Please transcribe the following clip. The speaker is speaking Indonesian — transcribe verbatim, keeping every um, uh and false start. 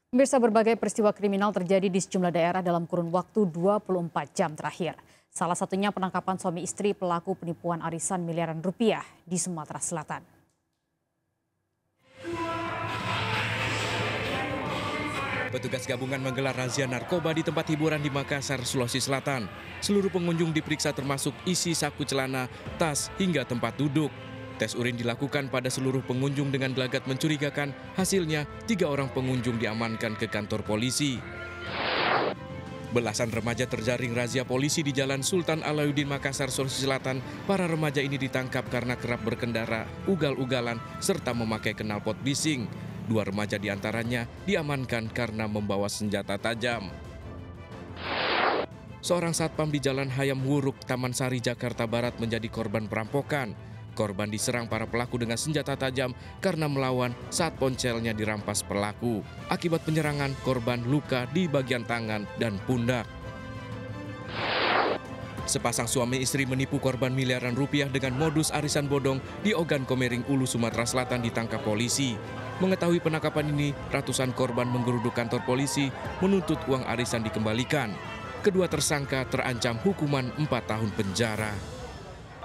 Pemirsa, berbagai peristiwa kriminal terjadi di sejumlah daerah dalam kurun waktu dua puluh empat jam terakhir. Salah satunya penangkapan suami istri pelaku penipuan arisan miliaran rupiah di Sumatera Selatan. Petugas gabungan menggelar razia narkoba di tempat hiburan di Makassar, Sulawesi Selatan. Seluruh pengunjung diperiksa termasuk isi saku celana, tas, hingga tempat duduk. Tes urin dilakukan pada seluruh pengunjung dengan gelagat mencurigakan. Hasilnya, tiga orang pengunjung diamankan ke kantor polisi. Belasan remaja terjaring razia polisi di Jalan Sultan Alauddin, Makassar, Sulawesi Selatan. Para remaja ini ditangkap karena kerap berkendara, ugal-ugalan, serta memakai knalpot bising. Dua remaja diantaranya diamankan karena membawa senjata tajam. Seorang satpam di Jalan Hayam Wuruk, Taman Sari, Jakarta Barat menjadi korban perampokan. Korban diserang para pelaku dengan senjata tajam karena melawan saat ponselnya dirampas pelaku. Akibat penyerangan, korban luka di bagian tangan dan pundak. Sepasang suami istri menipu korban miliaran rupiah dengan modus arisan bodong di Ogan Komering Ulu, Sumatera Selatan ditangkap polisi. Mengetahui penangkapan ini, ratusan korban menggeruduk kantor polisi menuntut uang arisan dikembalikan. Kedua tersangka terancam hukuman empat tahun penjara.